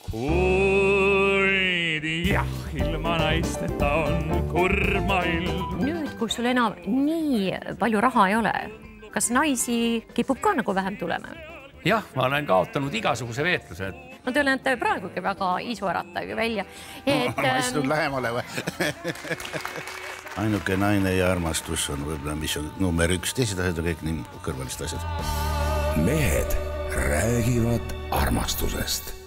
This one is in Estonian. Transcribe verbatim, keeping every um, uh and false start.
kuid jah, ilma naisteta on kurb maailm. Nüüd, kui sul enam nii palju raha ei ole, kas naisi kipub ka nagu vähem tulema? Jah, ma olen kaotanud igasuguse veetluse. No te olete praegugi väga isuäratav välja. Et, ma istun lähemale või? Ainuke naine ja armastus on võib-olla, mis on number üks, teised asjad on kõik nii kõrvalist asjad. Mehed räägivad armastusest.